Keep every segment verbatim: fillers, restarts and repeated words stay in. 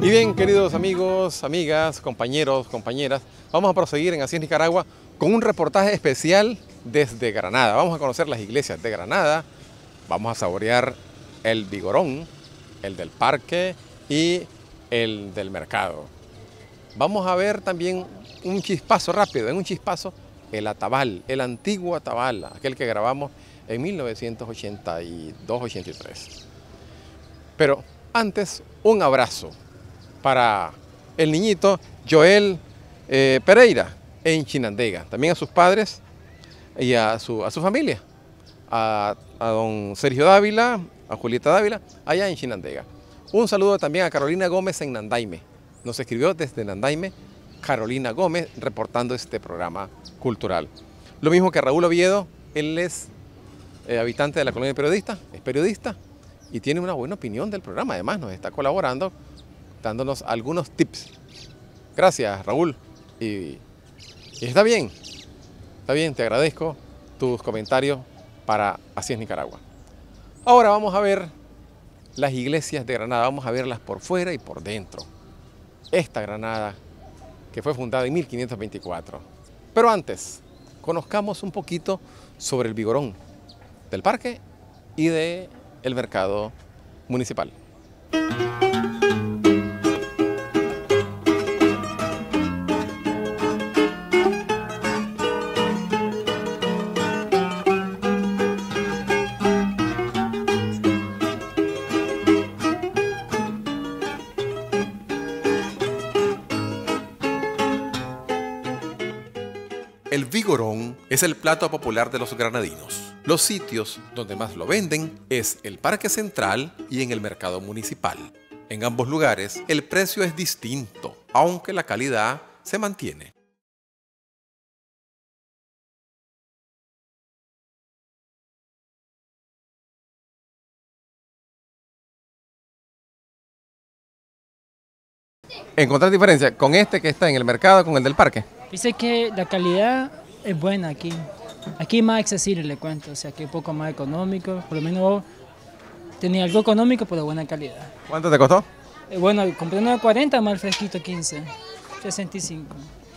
Y bien, queridos amigos, amigas, compañeros, compañeras, vamos a proseguir en Así es Nicaragua con un reportaje especial desde Granada. Vamos a conocer las iglesias de Granada, vamos a saborear el Vigorón, el del parque y el del mercado. Vamos a ver también un chispazo rápido, en un chispazo, el Atabal, el antiguo Atabal, aquel que grabamos en mil novecientos ochenta y dos ochenta y tres. Pero antes, un abrazo para el niñito Joel eh, Pereira en Chinandega, también a sus padres y a su, a su familia, a, a don Sergio Dávila, a Julieta Dávila, allá en Chinandega. Un saludo también a Carolina Gómez en Nandaime, nos escribió desde Nandaime Carolina Gómez reportando este programa cultural. Lo mismo que Raúl Oviedo, él es eh, habitante de la colonia periodista, es periodista y tiene una buena opinión del programa, además nos está colaborando dándonos algunos tips. Gracias, Raúl. Y, y está bien, está bien, te agradezco tus comentarios para Así es Nicaragua. Ahora vamos a ver las iglesias de Granada, vamos a verlas por fuera y por dentro. Esta Granada que fue fundada en mil quinientos veinticuatro. Pero antes, conozcamos un poquito sobre el Vigorón del parque y del mercado municipal. El Vigorón es el plato popular de los granadinos. Los sitios donde más lo venden es el Parque Central y en el mercado municipal. En ambos lugares el precio es distinto, aunque la calidad se mantiene. ¿Encontrar diferencia con este que está en el mercado con el del parque? Dice que la calidad es buena aquí. Aquí es más accesible, le cuento, o sea, que es un poco más económico. Por lo menos tenía algo económico, pero de buena calidad. ¿Cuánto te costó? Eh, bueno, compré uno de cuarenta, más el fresquito quince, sesenta y cinco.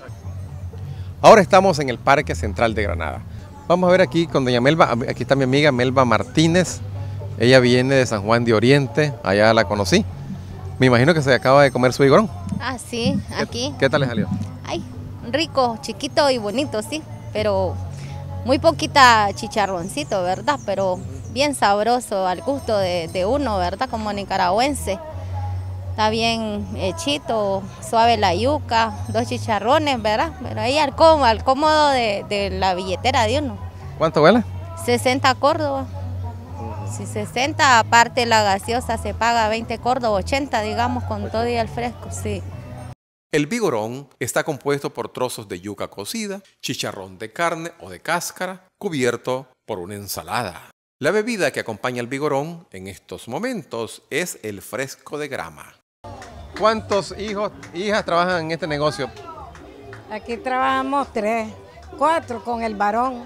Ahora estamos en el Parque Central de Granada. Vamos a ver aquí con doña Melba, aquí está mi amiga Melba Martínez. Ella viene de San Juan de Oriente, allá la conocí. Me imagino que se acaba de comer su vigorón. Ah, sí, aquí. ¿Qué, qué tal le salió? Ay, rico, chiquito y bonito, sí, pero muy poquita chicharroncito, ¿verdad? Pero bien sabroso al gusto de, de uno, ¿verdad? Como nicaragüense. Está bien hechito, suave la yuca, dos chicharrones, ¿verdad? Pero ahí al cómodo, al cómodo de, de la billetera de uno. ¿Cuánto vale? sesenta Córdoba. Si sesenta, aparte la gaseosa se paga veinte Córdoba, ochenta, digamos, con todo y el fresco, sí. El vigorón está compuesto por trozos de yuca cocida, chicharrón de carne o de cáscara, cubierto por una ensalada. La bebida que acompaña al vigorón en estos momentos es el fresco de grama. ¿Cuántos hijos e hijas trabajan en este negocio? Aquí trabajamos tres, cuatro con el varón.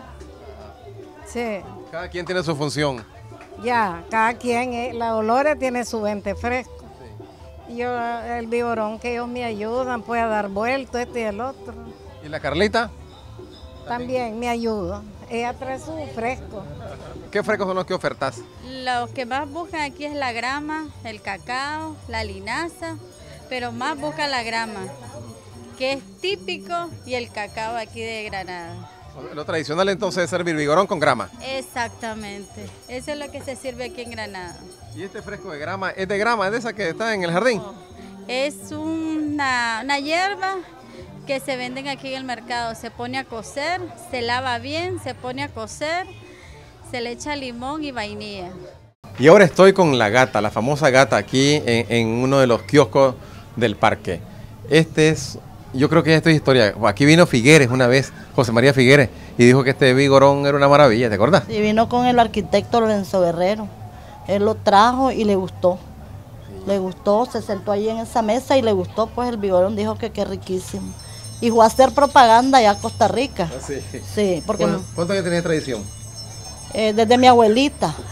Sí. Cada quien tiene su función. Ya, cada quien, eh, la Dolores tiene su vente fresco. Sí. Yo, el vigorón que ellos me ayudan, pues a dar vuelto, este y el otro. ¿Y la Carlita? También, También me ayuda. Ella trae su fresco. ¿Qué frescos son los que ofertas? Los que más buscan aquí es la grama, el cacao, la linaza, pero más buscan la grama, que es típico, y el cacao aquí de Granada. Lo tradicional entonces es servir vigorón con grama. Exactamente, eso es lo que se sirve aquí en Granada. ¿Y este fresco de grama es de grama, es de esa que está en el jardín? Es una, una hierba que se venden aquí en el mercado, se pone a cocer, se lava bien, se pone a cocer, se le echa limón y vainilla. Y ahora estoy con la gata, la famosa gata aquí en, en uno de los kioscos del parque. Este es... Yo creo que esto es historia. Aquí vino Figueres una vez, José María Figueres, y dijo que este vigorón era una maravilla, ¿te acuerdas? Sí, vino con el arquitecto Lorenzo Guerrero. Él lo trajo y le gustó. Sí. Le gustó, se sentó ahí en esa mesa y le gustó, pues el vigorón dijo que qué riquísimo. Y fue a hacer propaganda allá a Costa Rica. ¿Ah, sí? Sí, porque... ¿Cuánto, ¿Cuántos años tenía tradición? Eh, desde mi abuelita.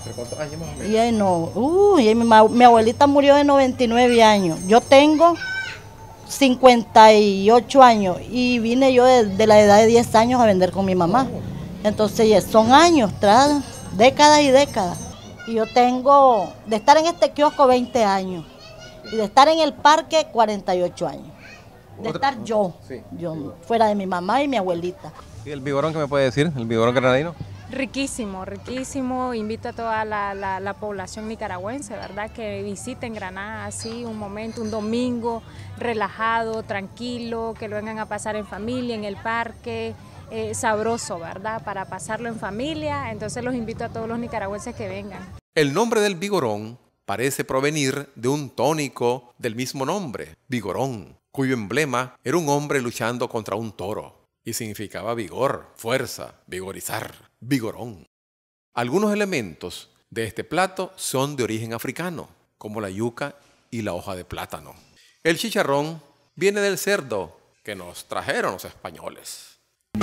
¿Pero cuántos años más o menos? Y ahí no, uy, mi, mi abuelita murió de noventa y nueve años. Yo tengo cincuenta y ocho años y vine yo de, de la edad de diez años a vender con mi mamá. Entonces son años, tras décadas y décadas. Y yo tengo, de estar en este kiosco veinte años y de estar en el parque cuarenta y ocho años. De estar yo, sí. yo fuera de mi mamá y mi abuelita. ¿Y el vigorón qué me puede decir? ¿El vigorón granadino? Riquísimo, riquísimo. Invito a toda la, la, la población nicaragüense, ¿verdad?, que visiten Granada así, un momento, un domingo, relajado, tranquilo, que lo vengan a pasar en familia, en el parque, eh, sabroso, ¿verdad?, para pasarlo en familia. Entonces los invito a todos los nicaragüenses que vengan. El nombre del vigorón parece provenir de un tónico del mismo nombre, vigorón, cuyo emblema era un hombre luchando contra un toro y significaba vigor, fuerza, vigorizar, vigorón. Algunos elementos de este plato son de origen africano, como la yuca y la hoja de plátano. El chicharrón viene del cerdo que nos trajeron los españoles.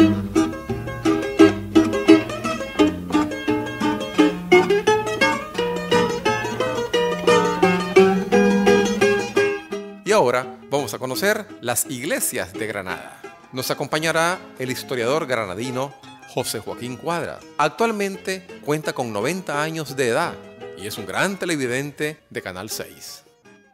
Y ahora vamos a conocer las iglesias de Granada. Nos acompañará el historiador granadino José Joaquín Cuadra. Actualmente cuenta con noventa años de edad y es un gran televidente de Canal seis.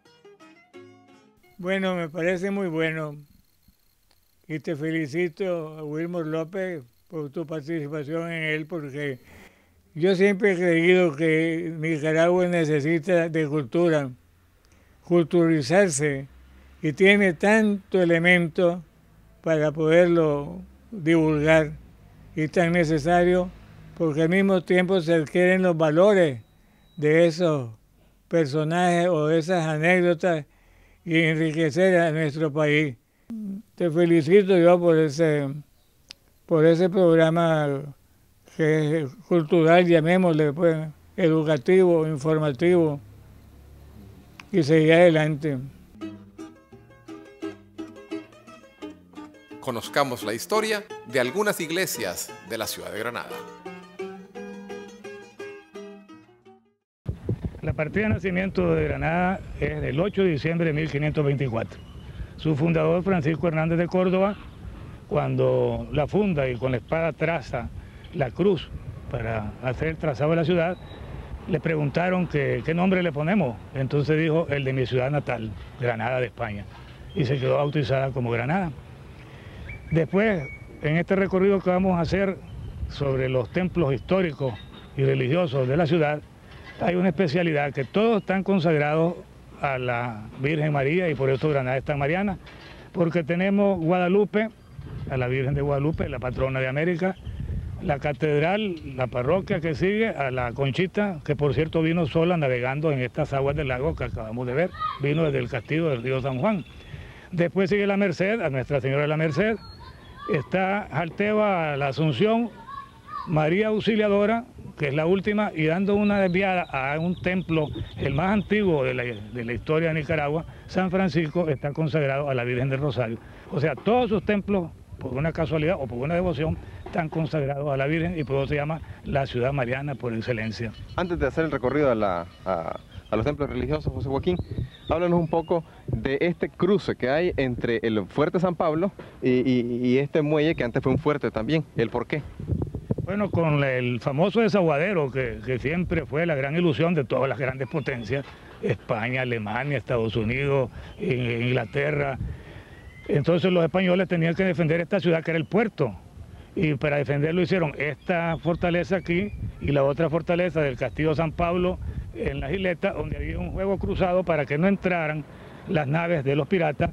Bueno, me parece muy bueno y te felicito a Wilmer López por tu participación en él, porque yo siempre he creído que Nicaragua necesita de cultura, culturizarse, y tiene tanto elemento para poderlo divulgar y tan necesario, porque al mismo tiempo se adquieren los valores de esos personajes o de esas anécdotas y enriquecer a nuestro país. Te felicito yo por ese, por ese programa que es cultural, llamémosle, pues, educativo, informativo, y seguir adelante. Conozcamos la historia de algunas iglesias de la ciudad de Granada. La partida de nacimiento de Granada es del ocho de diciembre de mil quinientos veinticuatro. Su fundador, Francisco Hernández de Córdoba, cuando la funda y con la espada traza la cruz para hacer el trazado de la ciudad, le preguntaron que, qué nombre le ponemos. Entonces dijo el de mi ciudad natal, Granada de España, y se quedó bautizada como Granada. Después, en este recorrido que vamos a hacer sobre los templos históricos y religiosos de la ciudad, hay una especialidad que todos están consagrados a la Virgen María, y por eso Granada es tan mariana, porque tenemos Guadalupe, a la Virgen de Guadalupe, la patrona de América, la catedral, la parroquia que sigue, a la Conchita, que por cierto vino sola navegando en estas aguas del lago que acabamos de ver, vino desde el castillo del río San Juan. Después sigue la Merced, a Nuestra Señora de la Merced, está Jalteba, la Asunción, María Auxiliadora, que es la última, y dando una desviada a un templo, el más antiguo de la, de la historia de Nicaragua, San Francisco, está consagrado a la Virgen del Rosario. O sea, todos sus templos, por una casualidad o por una devoción, están consagrados a la Virgen, y por eso se llama la ciudad mariana por excelencia. Antes de hacer el recorrido a, la, a, a los templos religiosos, José Joaquín, háblanos un poco de este cruce que hay entre el Fuerte San Pablo y, y, y este muelle que antes fue un fuerte también. ¿El por qué? Bueno, con el famoso desaguadero, que, que siempre fue la gran ilusión de todas las grandes potencias, España, Alemania, Estados Unidos, Inglaterra. Entonces los españoles tenían que defender esta ciudad que era el puerto, y para defenderlo hicieron esta fortaleza aquí y la otra fortaleza del Castillo San Pablo en las isletas, donde había un juego cruzado para que no entraran las naves de los piratas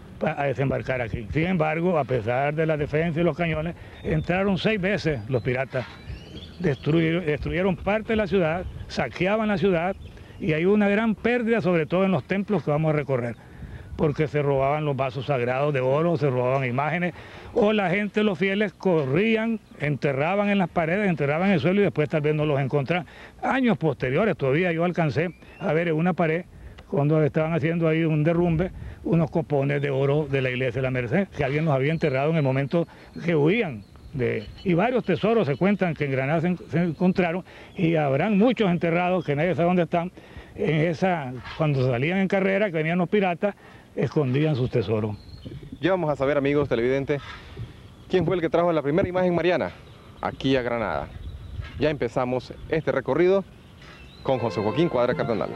a desembarcar aquí. Sin embargo, a pesar de la defensa y los cañones, entraron seis veces los piratas, destruyeron, destruyeron parte de la ciudad, saqueaban la ciudad, y hay una gran pérdida, sobre todo en los templos que vamos a recorrer, porque se robaban los vasos sagrados de oro, se robaban imágenes, o la gente, los fieles, corrían, enterraban en las paredes, enterraban en el suelo y después tal vez no los encontraban. Años posteriores, todavía yo alcancé a ver en una pared, cuando estaban haciendo ahí un derrumbe, unos copones de oro de la iglesia de la Merced, que alguien los había enterrado en el momento que huían De, y varios tesoros se cuentan que en Granada se, se encontraron, y habrán muchos enterrados que nadie sabe dónde están. En esa, cuando salían en carrera, que venían los piratas, escondían sus tesoros. Ya vamos a saber, amigos televidentes, quién fue el que trajo la primera imagen mariana aquí a Granada. Ya empezamos este recorrido con José Joaquín Cuadra Cardenal.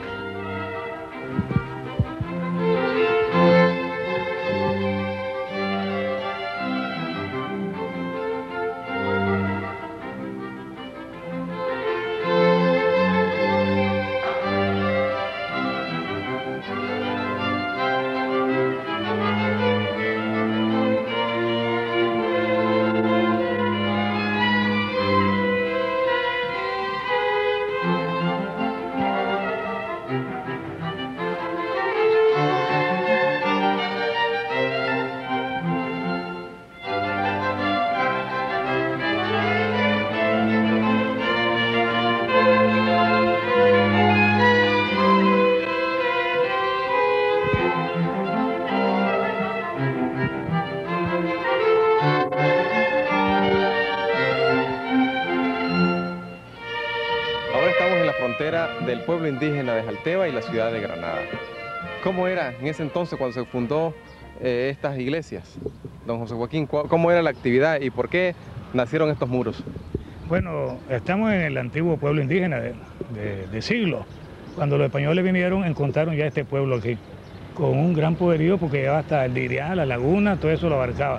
Del pueblo indígena de Jalteba y la ciudad de Granada. ¿Cómo era en ese entonces cuando se fundó eh, estas iglesias? Don José Joaquín, ¿cómo era la actividad y por qué nacieron estos muros? Bueno, estamos en el antiguo pueblo indígena de, de, de siglos. Cuando los españoles vinieron, encontraron ya este pueblo aquí, con un gran poderío porque llegaba hasta el Diriá, la laguna, todo eso lo abarcaba.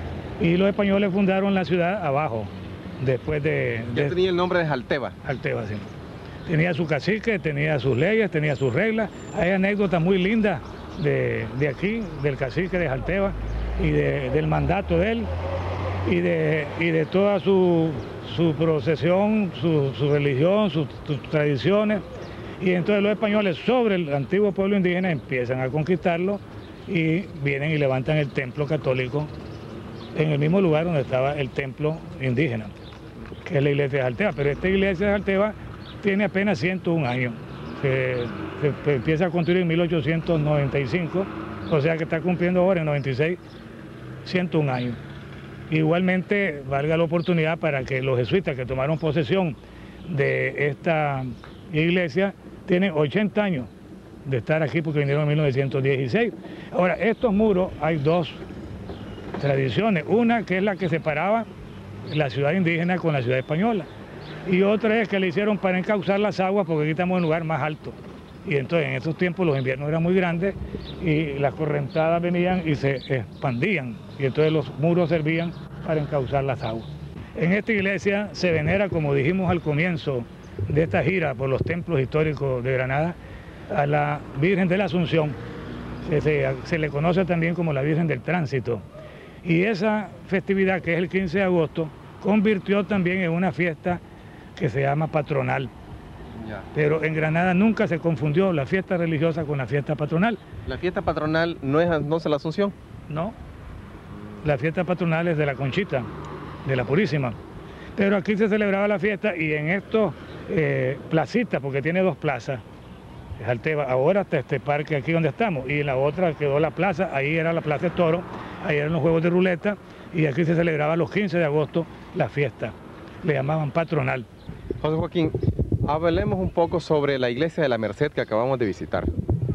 Y los españoles fundaron la ciudad abajo, después de... Ya de, tenía el nombre de Jalteba. Jalteba, sí. Tenía su cacique, tenía sus leyes, tenía sus reglas. Hay anécdotas muy lindas de, de aquí, del cacique de Jalteba y de, del mandato de él y de, y de toda su, su procesión, su, su religión, sus, sus tradiciones. Y entonces los españoles sobre el antiguo pueblo indígena empiezan a conquistarlo y vienen y levantan el templo católico en el mismo lugar donde estaba el templo indígena, que es la iglesia de Jalteba. Pero esta iglesia de Jalteba tiene apenas ciento un años, se, se empieza a construir en mil ochocientos noventa y cinco, o sea que está cumpliendo ahora en noventa y seis, ciento un años. Igualmente, valga la oportunidad para que los jesuitas que tomaron posesión de esta iglesia tienen ochenta años de estar aquí porque vinieron en mil novecientos dieciséis. Ahora, estos muros hay dos tradiciones, una que es la que separaba la ciudad indígena con la ciudad española, y otra es que le hicieron para encauzar las aguas porque aquí estamos en un lugar más alto. Y entonces en esos tiempos los inviernos eran muy grandes y las correntadas venían y se expandían. Y entonces los muros servían para encauzar las aguas. En esta iglesia se venera, como dijimos al comienzo de esta gira por los templos históricos de Granada, a la Virgen de la Asunción, que se, se le conoce también como la Virgen del Tránsito. Y esa festividad, que es el quince de agosto, convirtió también en una fiesta que se llama patronal. Ya. Pero en Granada nunca se confundió la fiesta religiosa con la fiesta patronal. ¿La fiesta patronal no es entonces la Asunción? No, la fiesta patronal es de la Conchita, de la Purísima. Pero aquí se celebraba la fiesta y en estos eh, placitas, porque tiene dos plazas, Jalteba, ahora está este parque aquí donde estamos, y en la otra quedó la plaza, ahí era la Plaza de Toro, ahí eran los juegos de ruleta, y aquí se celebraba los quince de agosto la fiesta, le llamaban patronal. José Joaquín, hablemos un poco sobre la iglesia de la Merced que acabamos de visitar.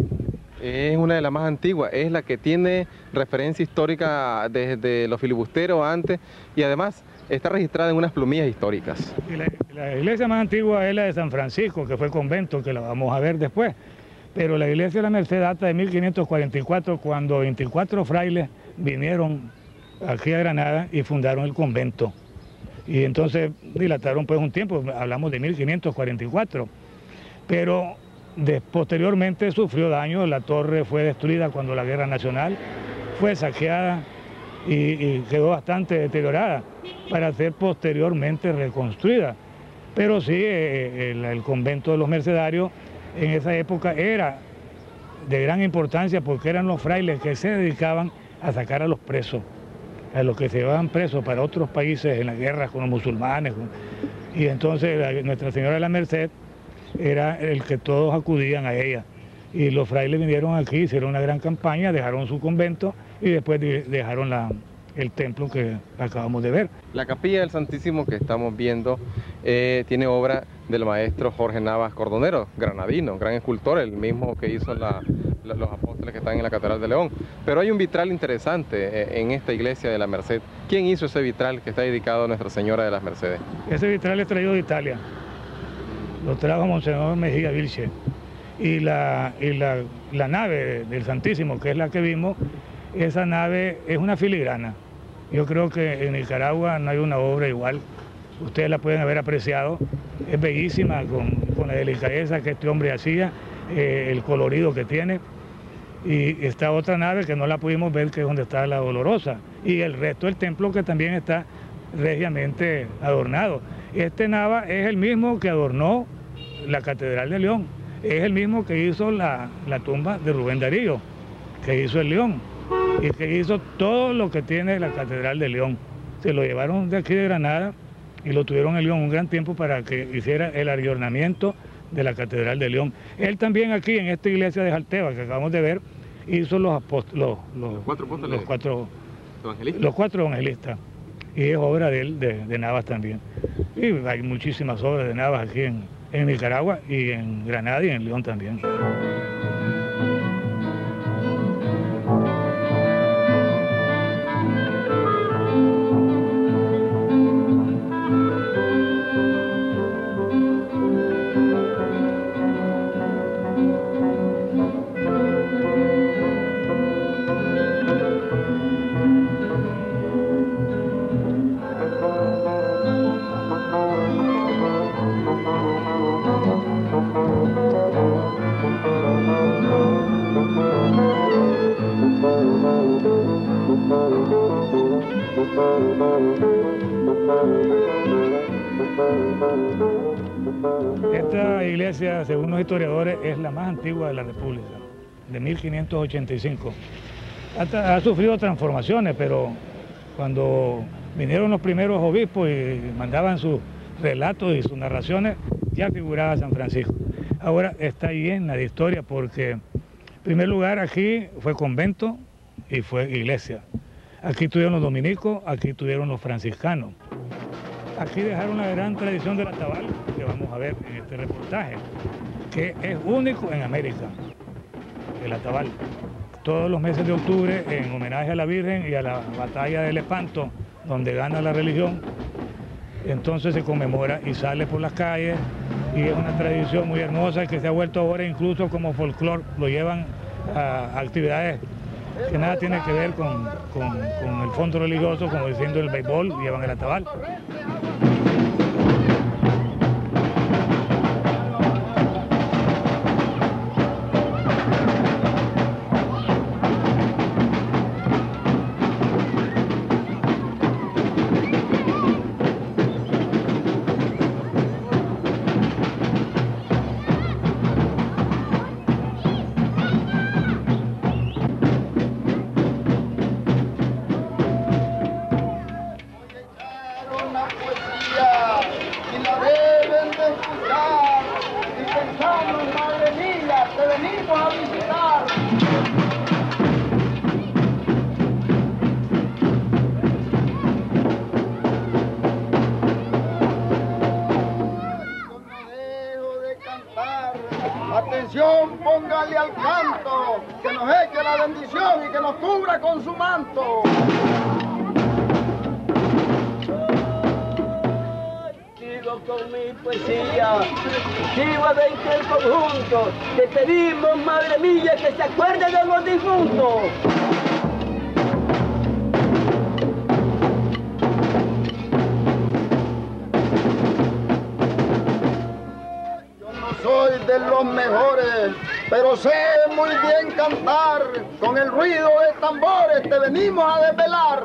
Es una de las más antiguas, es la que tiene referencia histórica desde los filibusteros antes y además está registrada en unas plumillas históricas. Y la, la iglesia más antigua es la de San Francisco, que fue convento, que la vamos a ver después. Pero la iglesia de la Merced data de mil quinientos cuarenta y cuatro, cuando veinticuatro frailes vinieron aquí a Granada y fundaron el convento. Y entonces dilataron pues un tiempo, hablamos de mil quinientos cuarenta y cuatro, pero de, posteriormente sufrió daño, la torre fue destruida cuando la Guerra Nacional, fue saqueada y, y quedó bastante deteriorada para ser posteriormente reconstruida. Pero sí, eh, el, el convento de los mercedarios en esa época era de gran importancia porque eran los frailes que se dedicaban a sacar a los presos, a los que se llevaban presos para otros países en las guerras con los musulmanes. Y entonces la, Nuestra Señora de la Merced era el que todos acudían a ella. Y los frailes vinieron aquí, hicieron una gran campaña, dejaron su convento y después dejaron la, el templo que acabamos de ver. La capilla del Santísimo que estamos viendo eh, tiene obra del maestro Jorge Navas Cordonero, granadino, gran escultor, el mismo que hizo la, la, los apóstoles que están en la Catedral de León. Pero hay un vitral interesante eh, en esta iglesia de la Merced. ¿Quién hizo ese vitral que está dedicado a Nuestra Señora de las Mercedes? Ese vitral es traído de Italia, lo trajo Monseñor Mejía Vilche. Y, la, y la, la nave del Santísimo, que es la que vimos, esa nave es una filigrana. Yo creo que en Nicaragua no hay una obra igual. Ustedes la pueden haber apreciado. Es bellísima, con, con la delicadeza que este hombre hacía, eh, el colorido que tiene. Y esta otra nave que no la pudimos ver, que es donde está la Dolorosa. Y el resto del templo que también está regiamente adornado. Este Nava es el mismo que adornó la Catedral de León. Es el mismo que hizo la, la tumba de Rubén Darío, que hizo el León, y que hizo todo lo que tiene la Catedral de León. Se lo llevaron de aquí de Granada y lo tuvieron en León un gran tiempo para que hiciera el adornamiento de la Catedral de León. Él también aquí, en esta iglesia de Jalteva, que acabamos de ver, hizo los, los, los, los cuatro apóstoles, los cuatro evangelistas. Los cuatro evangelistas. Y es obra de él, de, de Navas también. Y hay muchísimas obras de Navas aquí en, en Nicaragua y en Granada y en León también. Esta iglesia, según los historiadores, es la más antigua de la República, de mil quinientos ochenta y cinco. Ha, ha sufrido transformaciones, pero cuando vinieron los primeros obispos y mandaban sus relatos y sus narraciones, ya figuraba San Francisco. Ahora está llena de historia porque, en primer lugar, aquí fue convento y fue iglesia. Aquí tuvieron los dominicos, aquí tuvieron los franciscanos. Aquí dejaron la gran tradición del atabal, que vamos a ver en este reportaje, que es único en América, el atabal. Todos los meses de octubre, en homenaje a la Virgen y a la batalla de Lepanto, donde gana la religión, entonces se conmemora y sale por las calles, y es una tradición muy hermosa que se ha vuelto ahora incluso como folclore, lo llevan a actividades que nada tiene que ver con, con, con el fondo religioso, como diciendo el béisbol, llevan el atabal. Atención, póngale al canto, que nos eche la bendición y que nos cubra con su manto. Sigo con mi poesía, sigo a veinte el conjunto, te pedimos, madre mía, que se acuerde de los difuntos. Soy de los mejores, pero sé muy bien cantar. Con el ruido de tambores te venimos a desvelar.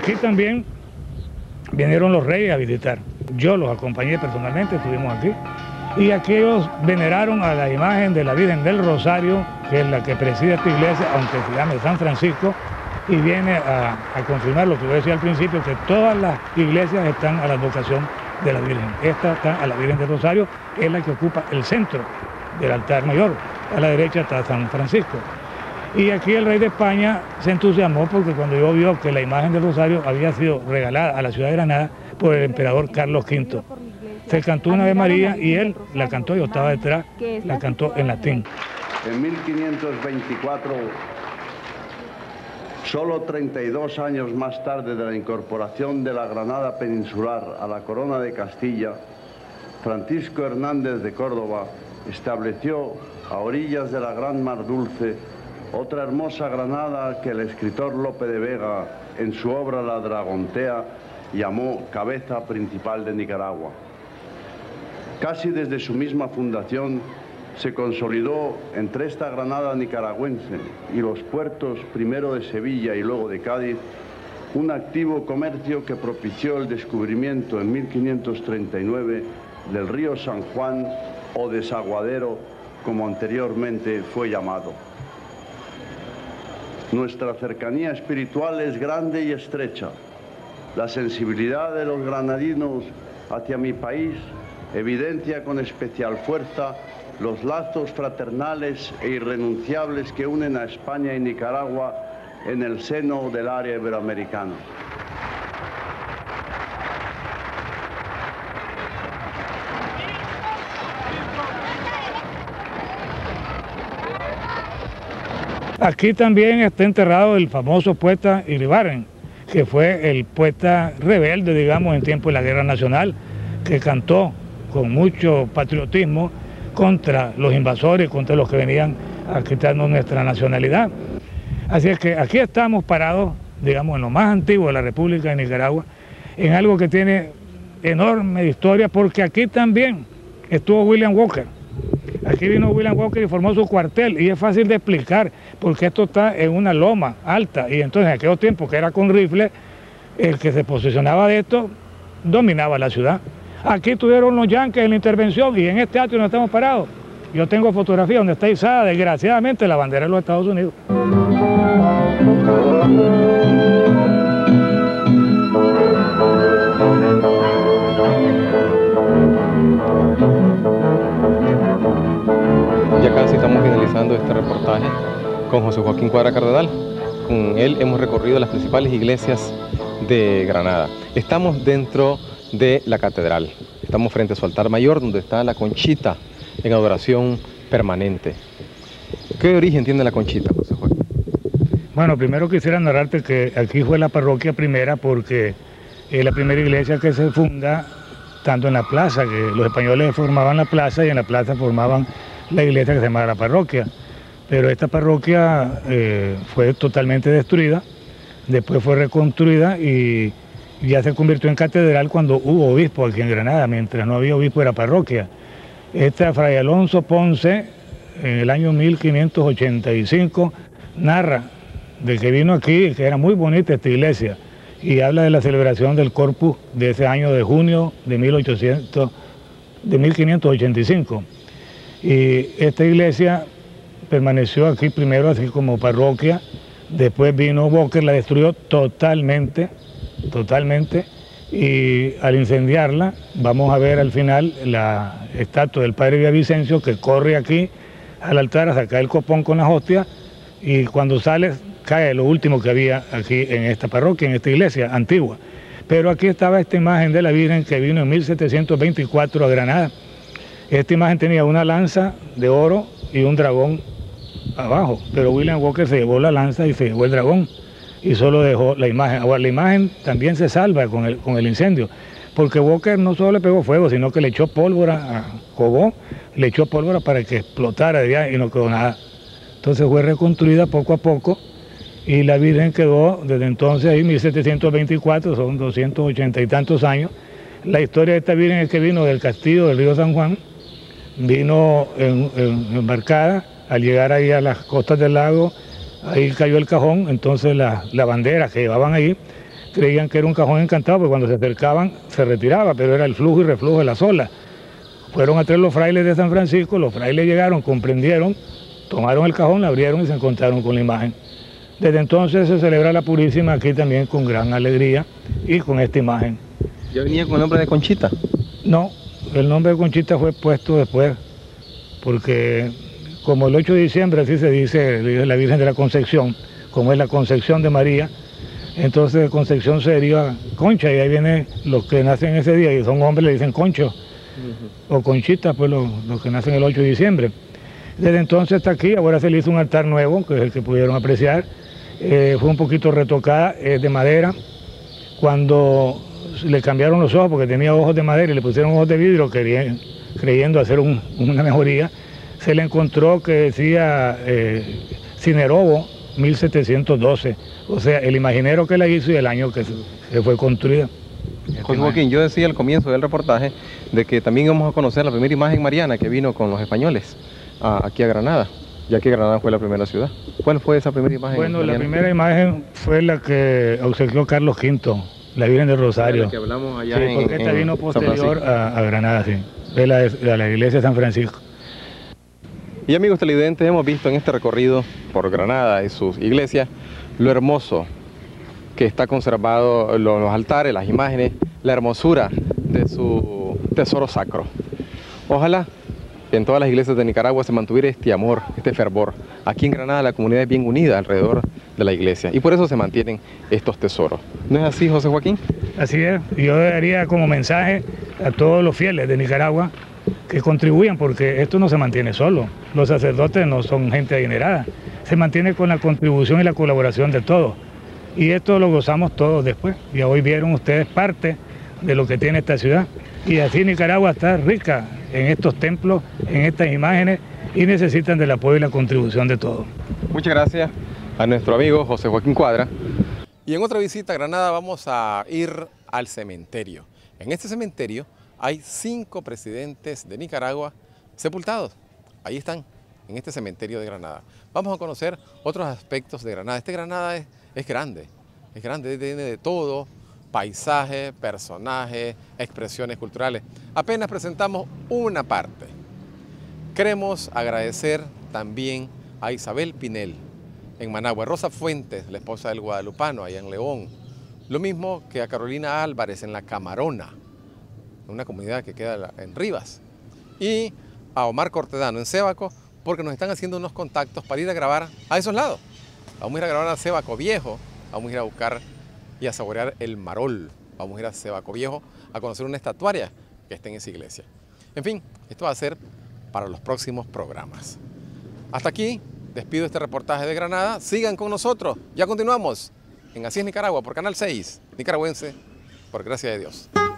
Aquí también vinieron los reyes a visitar. Yo los acompañé personalmente, estuvimos aquí. Y aquí ellos veneraron a la imagen de la Virgen del Rosario, que es la que preside esta iglesia, aunque se llame San Francisco, y viene a, a confirmar lo que yo decía al principio, que todas las iglesias están a la advocación de la Virgen. Esta está a la Virgen del Rosario, es la que ocupa el centro del altar mayor. A la derecha está San Francisco. Y aquí el rey de España se entusiasmó porque cuando yo vio que la imagen del Rosario había sido regalada a la ciudad de Granada por el emperador Carlos quinto. Se cantó una Ave María y él la cantó, yo estaba detrás, la cantó en latín. En mil quinientos veinticuatro, solo treinta y dos años más tarde de la incorporación de la Granada peninsular a la corona de Castilla, Francisco Hernández de Córdoba estableció a orillas de la Gran Mar Dulce otra hermosa Granada que el escritor Lope de Vega, en su obra La Dragontea, llamó cabeza principal de Nicaragua. Casi desde su misma fundación se consolidó entre esta Granada nicaragüense y los puertos primero de Sevilla y luego de Cádiz un activo comercio que propició el descubrimiento en mil quinientos treinta y nueve del río San Juan o desaguadero, como anteriormente fue llamado. Nuestra cercanía espiritual es grande y estrecha. La sensibilidad de los granadinos hacia mi país evidencia con especial fuerza los lazos fraternales e irrenunciables que unen a España y Nicaragua en el seno del área iberoamericana. Aquí también está enterrado el famoso poeta Iribarren, que fue el poeta rebelde, digamos, en tiempo de la Guerra Nacional, que cantó con mucho patriotismo contra los invasores, contra los que venían a quitarnos nuestra nacionalidad. Así es que aquí estamos parados, digamos, en lo más antiguo de la República de Nicaragua, en algo que tiene enorme historia, porque aquí también estuvo William Walker. Aquí vino William Walker y formó su cuartel, y es fácil de explicar, porque esto está en una loma alta, y entonces en aquellos tiempos que era con rifle, el que se posicionaba de esto dominaba la ciudad. Aquí tuvieron los yanquis en la intervención, y en este atrio no estamos parados. Yo tengo fotografía donde está izada, desgraciadamente, la bandera de los Estados Unidos. Ya casi estamos finalizando este reportaje con José Joaquín Cuadra Cardenal. Con él hemos recorrido las principales iglesias de Granada. Estamos dentro de la catedral. Estamos frente a su altar mayor, donde está la conchita en adoración permanente. ¿Qué origen tiene la conchita, José Joaquín? Bueno, primero quisiera narrarte que aquí fue la parroquia primera, porque es la primera iglesia que se funda tanto en la plaza, que los españoles formaban la plaza y en la plaza formaban la iglesia que se llamaba la parroquia. Pero esta parroquia eh, fue totalmente destruida, después fue reconstruida y ya se convirtió en catedral cuando hubo obispo aquí en Granada. Mientras no había obispo era parroquia. Este Fray Alonso Ponce, en el año mil quinientos ochenta y cinco, narra de que vino aquí, que era muy bonita esta iglesia, y habla de la celebración del Corpus de ese año de junio de, mil ochocientos, de mil quinientos ochenta y cinco. Y esta iglesia permaneció aquí primero así como parroquia, después vino Walker, la destruyó totalmente, totalmente, y al incendiarla vamos a ver al final la estatua del Padre Villavicencio que corre aquí al altar a sacar el copón con las hostias, y cuando sale cae lo último que había aquí en esta parroquia, en esta iglesia antigua. Pero aquí estaba esta imagen de la Virgen que vino en mil setecientos veinticuatro a Granada. Esta imagen tenía una lanza de oro y un dragón abajo, pero William Walker se llevó la lanza y se llevó el dragón y solo dejó la imagen. Ahora la imagen también se salva con el, con el incendio, porque Walker no solo le pegó fuego, sino que le echó pólvora a Cobó, le echó pólvora para que explotara de allá y no quedó nada. Entonces fue reconstruida poco a poco y la Virgen quedó desde entonces ahí, mil setecientos veinticuatro, son doscientos ochenta y tantos años. La historia de esta Virgen es que vino del castillo del río San Juan, vino en, en, embarcada, al llegar ahí a las costas del lago, ahí cayó el cajón, entonces la, la bandera que llevaban ahí creían que era un cajón encantado, porque cuando se acercaban se retiraba, pero era el flujo y reflujo de las olas. Fueron a traer los frailes de San Francisco, los frailes llegaron, comprendieron, tomaron el cajón, la abrieron y se encontraron con la imagen. Desde entonces se celebra la Purísima aquí también con gran alegría y con esta imagen. ¿Ya venía con el nombre de Conchita? No, el nombre de Conchita fue puesto después, porque como el ocho de diciembre, así se dice, la Virgen de la Concepción, como es la Concepción de María, entonces de Concepción se deriva Concha, y ahí vienen los que nacen ese día, y son hombres, le dicen Concho, uh-huh. o Conchita, pues los, los que nacen el ocho de diciembre. Desde entonces está aquí, ahora se le hizo un altar nuevo, que es el que pudieron apreciar, eh, fue un poquito retocada, es de madera. Cuando le cambiaron los ojos, porque tenía ojos de madera y le pusieron ojos de vidrio, querían, creyendo hacer un, una mejoría, se le encontró que decía eh, Cinerobo mil setecientos doce, o sea, el imaginero que la hizo y el año que se, se fue construida. José Joaquín, yo decía al comienzo del reportaje de que también íbamos a conocer la primera imagen mariana que vino con los españoles a, aquí a Granada, ya que Granada fue la primera ciudad. ¿Cuál fue esa primera imagen? Bueno, mariana? La primera imagen fue la que obsequió Carlos quinto, la Virgen del Rosario. La que hablamos allá sí, en, porque esta en vino posterior a, a Granada, sí, de la, de la iglesia de San Francisco. Y amigos televidentes, hemos visto en este recorrido por Granada y sus iglesias lo hermoso que está conservado, los altares, las imágenes, la hermosura de su tesoro sacro. Ojalá que en todas las iglesias de Nicaragua se mantuviera este amor, este fervor. Aquí en Granada la comunidad es bien unida alrededor de la iglesia y por eso se mantienen estos tesoros. ¿No es así, José Joaquín? Así es. Yo daría como mensaje a todos los fieles de Nicaragua que contribuyan, porque esto no se mantiene solo. Los sacerdotes no son gente adinerada, se mantiene con la contribución y la colaboración de todos. Y esto lo gozamos todos después. Y hoy vieron ustedes parte de lo que tiene esta ciudad. Y así Nicaragua está rica en estos templos, en estas imágenes, y necesitan del apoyo y la contribución de todos. Muchas gracias a nuestro amigo José Joaquín Cuadra. Y en otra visita a Granada vamos a ir al cementerio. En este cementerio hay cinco presidentes de Nicaragua sepultados. Ahí están, en este cementerio de Granada. Vamos a conocer otros aspectos de Granada. Este Granada es, es grande, es grande, tiene de todo, paisaje, personajes, expresiones culturales. Apenas presentamos una parte. Queremos agradecer también a Isabel Pinel en Managua, Rosa Fuentes, la esposa del guadalupano, allá en León. Lo mismo que a Carolina Álvarez en La Camarona, una comunidad que queda en Rivas, y a Omar Cortedano en Sébaco, porque nos están haciendo unos contactos para ir a grabar a esos lados. Vamos a ir a grabar a Sébaco Viejo, vamos a ir a buscar y a saborear el marol, vamos a ir a Sébaco Viejo a conocer una estatuaria que está en esa iglesia. En fin, esto va a ser para los próximos programas. Hasta aquí, despido este reportaje de Granada. Sigan con nosotros, ya continuamos en Así es Nicaragua por Canal seis, nicaragüense, por gracia de Dios.